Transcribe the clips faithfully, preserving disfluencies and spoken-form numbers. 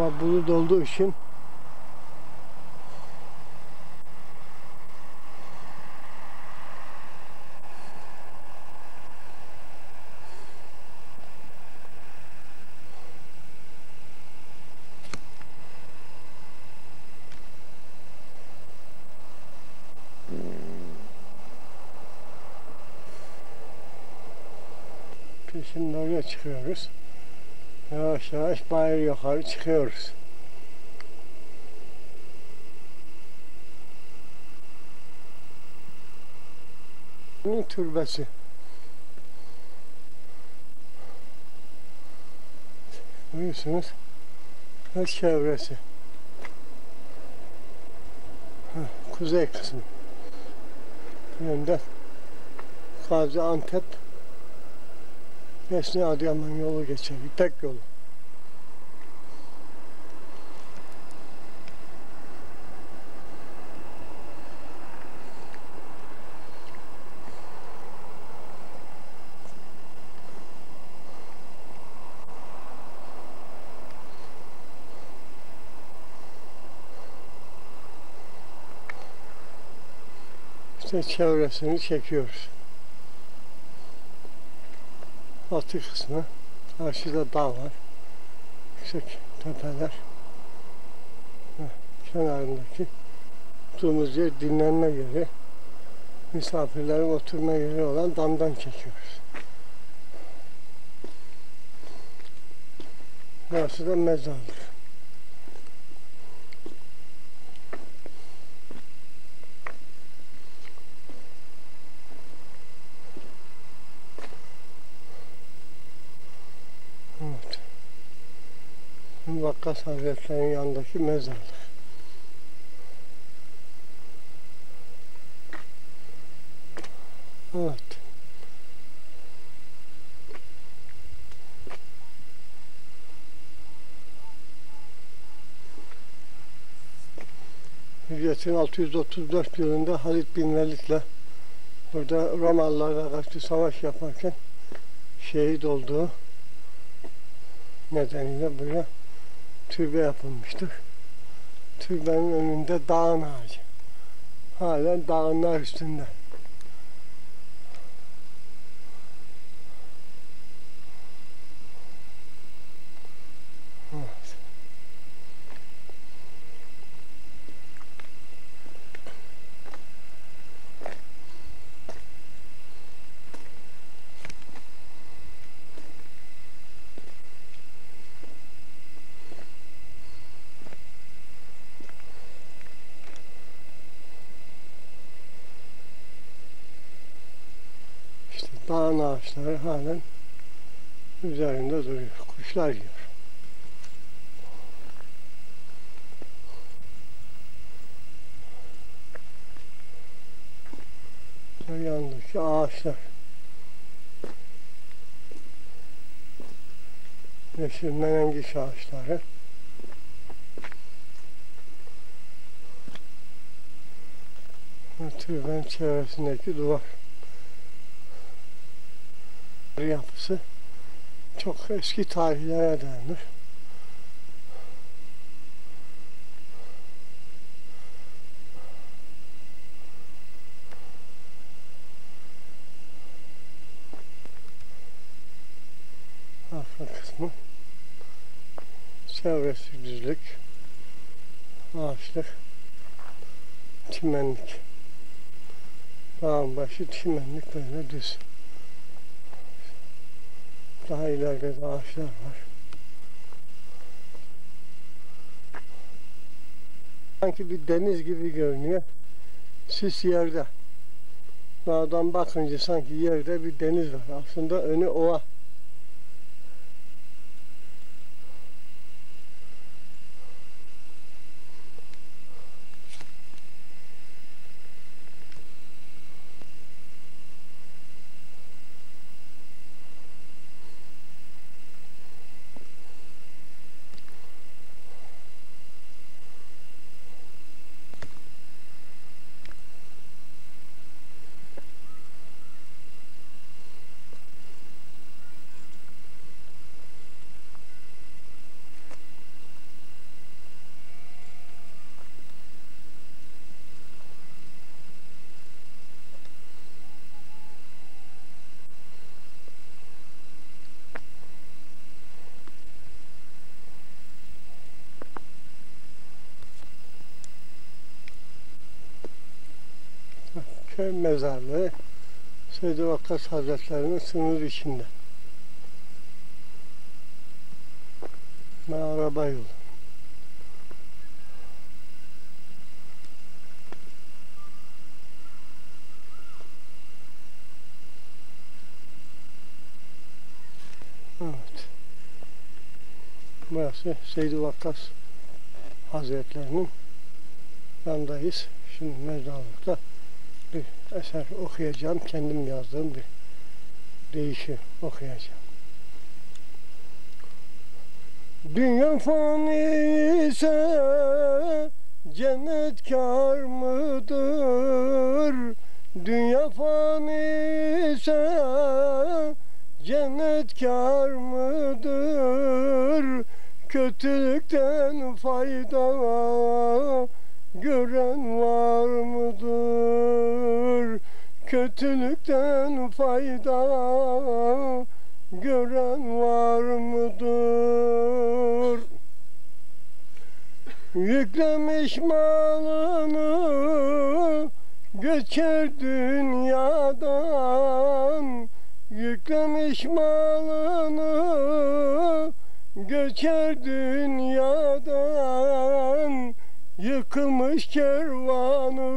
Hava bulut olduğu için şimdi oraya çıkıyoruz. Yavaş yavaş bayır yukarı çıkıyoruz. Bunun türbesi. Görüyorsunuz. Ve çevresi. Heh, kuzey kısmı. Yönden Gaziantep Besni Adıyaman yolu geçer. İpek yolu. İşte çevresini çekiyoruz. Batı kısmı. Karşıda dağ var. Yüksek tepeler. Heh, kenarındaki oturduğumuz yer dinlenme yeri. Misafirlerin oturma yeri olan damdan çekiyoruz. Burası da mezarlık. Evet. Vakkas Hazretleri'nin yanındaki mezarlık. Evet. Hicretin altı yüz otuz dört yılında Halid bin Velid'le burada Romalılarla karşı savaş yaparken şehit olduğu nedeniyle buraya türbe yapılmıştır. Türbenin önünde dağın ağacı. Halen dağınlar üstünde. Evet. İşte dağın ağaçları halen üzerinde duruyor. Kuşlar yiyor. Yandaki ağaçlar. Yeşil menengiş ağaçları. Ve türbenin çevresindeki duvar. Yapısı çok eski tarihlere dayanır. Arka kısmı çevresi düzlük, ağaçlık, çimenlik. Dağın başı çimenlik, böyle düz. Daha ileride de ağaçlar var. Sanki bir deniz gibi görünüyor. Sis yerde. Dağdan bakınca sanki yerde bir deniz var. Aslında önü ova. köy mezarlığı Seyyid-i Vakkas Hazretleri'nin sınır içinde. Ve araba yolu. Evet. Burası Seyyid-i Vakkas Hazretleri'nin yanındayız. Şimdi mezarlıkta bir eser okuyacağım. Kendim yazdığım bir deyişi okuyacağım. Dünya fani ise cennet kâr mıdır? Dünya fani ise cennet kâr mıdır? Kötülükten fayda gören var mıdır? Kötülükten fayda gören var mıdır? Yüklemiş malını geçer dünyadan, yüklemiş malını geçer dünyadan, yıkılmış kervanı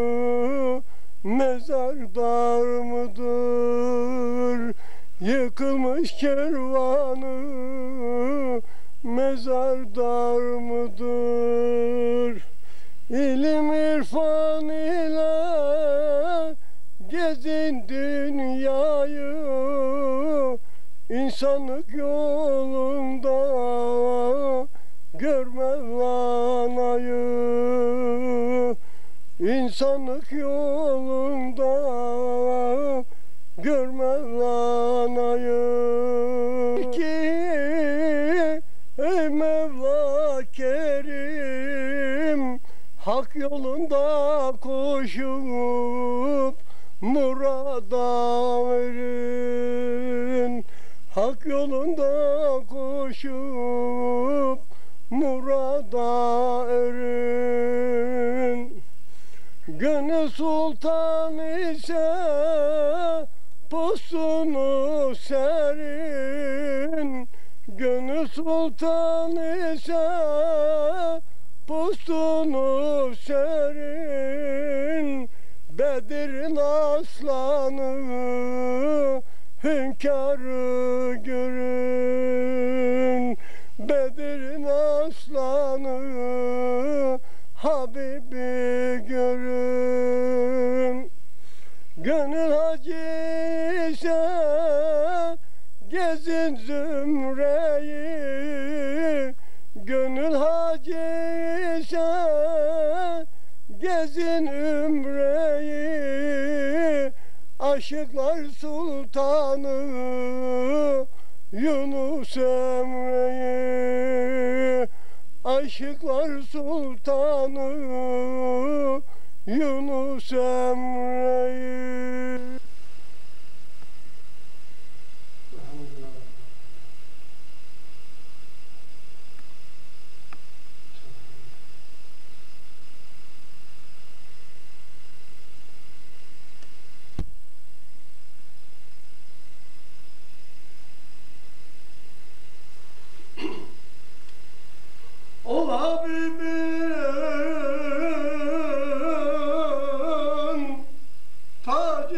mezar dar mıdır? Yıkılmış kervanı mezar dar mıdır? İlim irfan ile gezin dünyayı, insanlık yolunda görme vanayı. İnsanlık yolunda görme vanayı. Ki ey Mevla Kerim, hak yolunda koşup murada verin. Hak yolunda koşup murada erin. Gönül sultan ise postunu serin. Gönül sultan ise postunu serin. Bedir'in aslanı hünkârı görün. Bedir'in aslanı Habibi görün. Gönül hacı ise gezin zümreyi. Gönül hacı ise gezin ümreyi. Aşıklar sultanı Yunus Emre'yi. Aşıklar sultanı Yunus Emre'yi. O Habibin tacı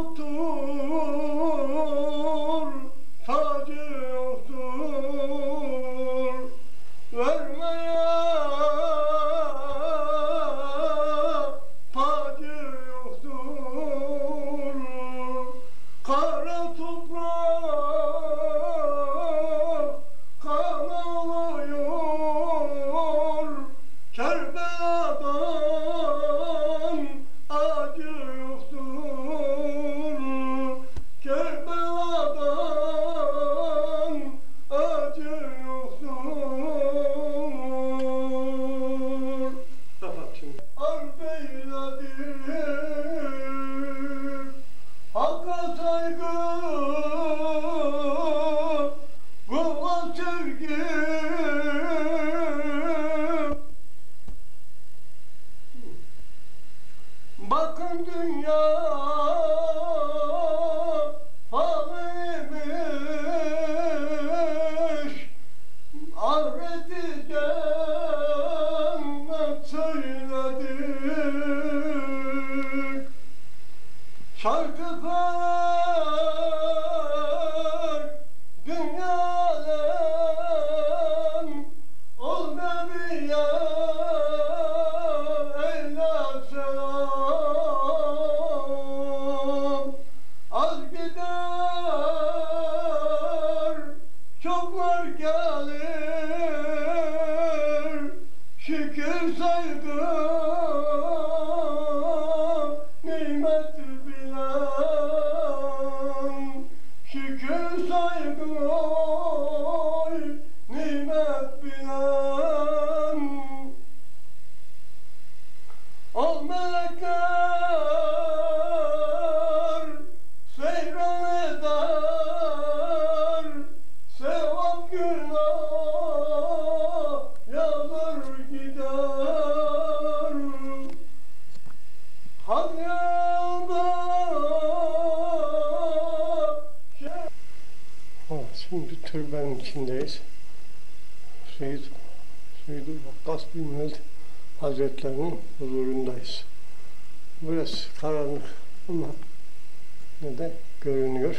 yoktur, tacı yoktur, vermeye tacı yoktur. Kara toprak kan ağlıyor, Kerbela'dan acı yoktur. Kerbela'dan acı yoktur. Kapat şimdi. Arz eyledir Hakk'a saygı, kula sevgi. Bakın dünya halıymış, ahireti cennet söyledik. Şarkılar dünyadan olmayan eyle selam. Az gider çoklar gelir, şükür saygı nimet bilen, şükür saygı oy nimet bilen. O melekler seyran eder, sevap günah yazır gider. Hak yolda şey... Evet, şimdi türbenin içindeyiz. Seyyid, Seyyid-i Vakkas bin Velid Hazretlerinin huzurundayız. Burası karanlık ama ne de görünüyor.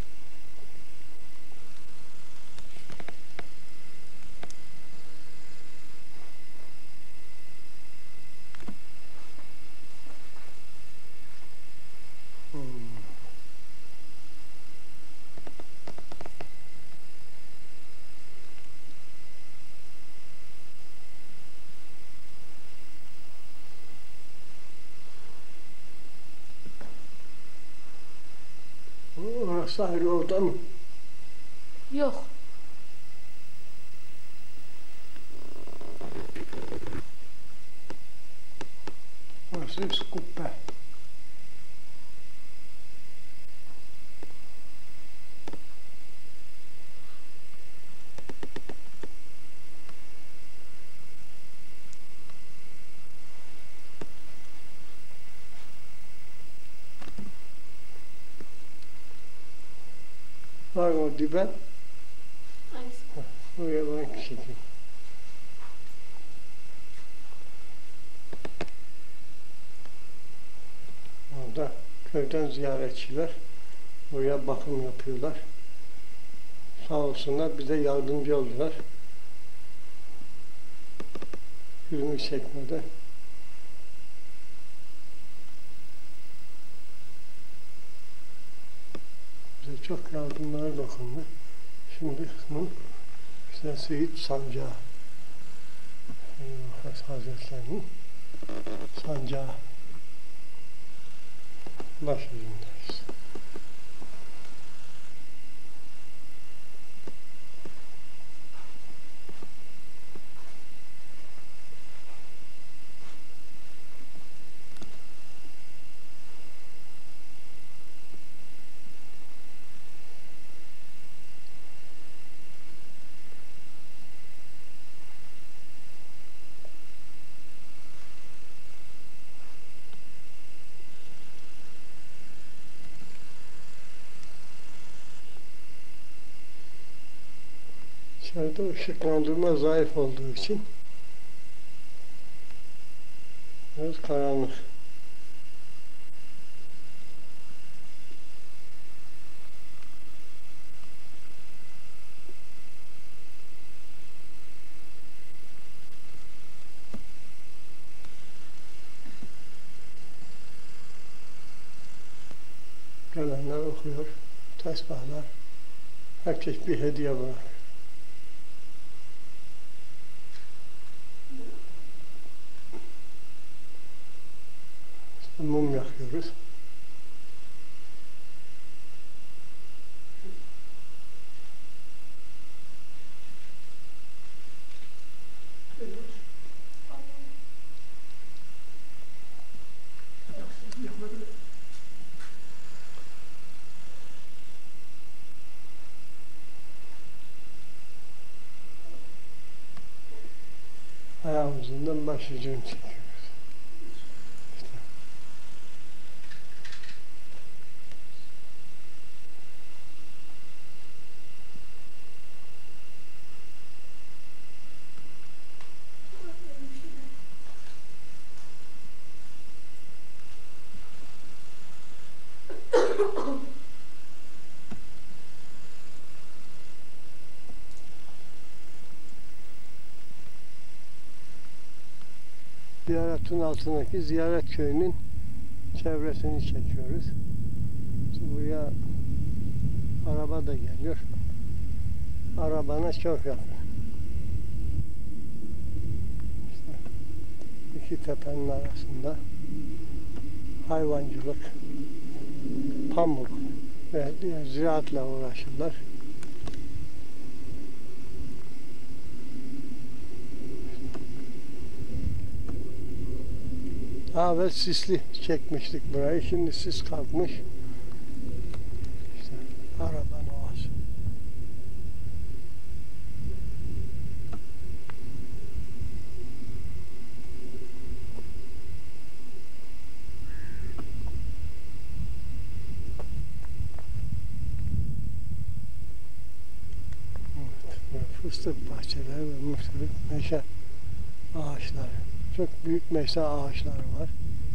Hmm. Orası ayrı oda mı? Yok. Orası üst kubbe. Var mı o diben? Hangisi? Oraya ben çekeyim. Orada köyden ziyaretçiler buraya bakım yapıyorlar. Sağ olsunlar bize yardımcı oldular. Yürümüş çekmede. Bize çok yardımlara dokundu. Şimdi bunun işte Seyyid Sancağı, Seyyid Hazretlerinin sancağı başucundayız. İçeride ışıklandırma zayıf olduğu için biraz karanlık. Gelenler okuyor, tesbihler, herkes bir hediye bırakıyor. İşte mum yakıyoruz. Ayağımızdan başucunu çekiyoruz. İşte Ziyaretin altındaki Ziyaret Köyü'nün çevresini çekiyoruz. Şimdi buraya araba da geliyor. Arabana çok yakın. İşte iki tepenin arasında hayvancılık, pamuk ve diğer ziraatla uğraşırlar. Daha evvel sisli çekmiştik burayı. Şimdi sis kalkmış. İşte arabanın ovası. Evet, fıstık bahçeleri ve muhtelif meşe ağaçları. Çok büyük meşe ağaçları var.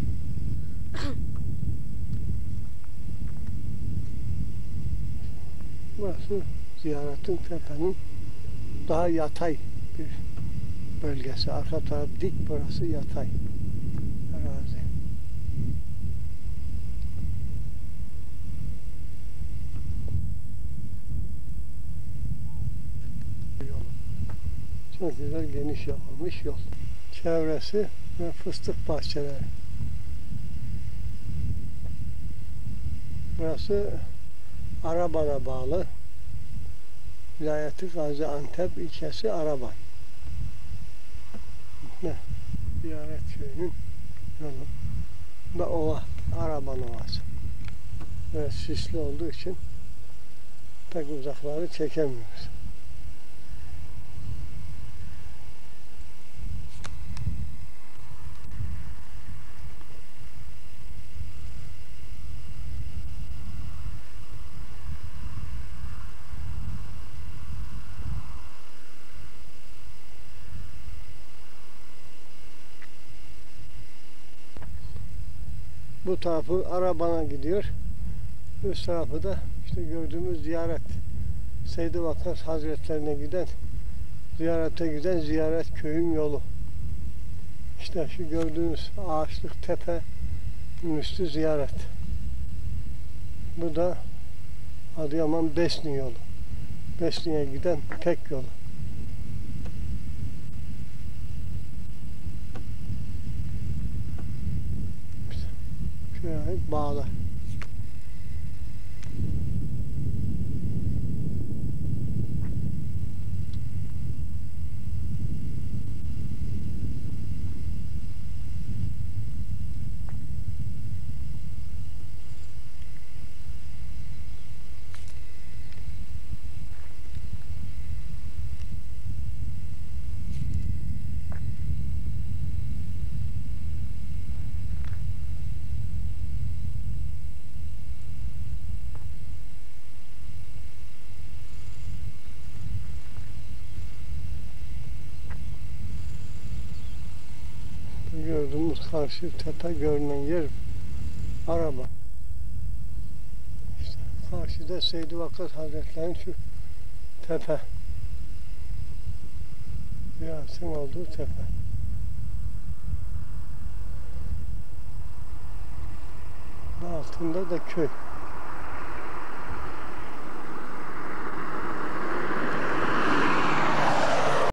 Burası Ziyaretin tepenin daha yatay bir bölgesi. Arka taraf dik, burası yatay arazi. Yol. Çok güzel geniş yapılmış yol. Çevresi ve fıstık bahçeleri. Burası Araban'a bağlı. Vilayeti Gaziantep ilçesi Araban. Ne? Ziyaret Köyü'nün yolu. Ve ova. Araban Ovası. Ve sisli olduğu için pek uzakları çekemiyoruz. Bu tarafı Araban'a gidiyor. Üst tarafı da işte gördüğümüz ziyaret. Seydi Vakkas Hazretlerine giden, ziyarete giden Ziyaret Köyün yolu. İşte şu gördüğünüz ağaçlık tepe üstü ziyaret. Bu da Adıyaman Besni yolu. Besni'ye giden tek yolu. Şöyle bağlar. Gördüğümüz karşı tepe görünen yer Araba. İşte karşıda Seydi Vakkas Hazretleri'nin şu tepe. Ziyaretin olduğu tepe. Altında da köy.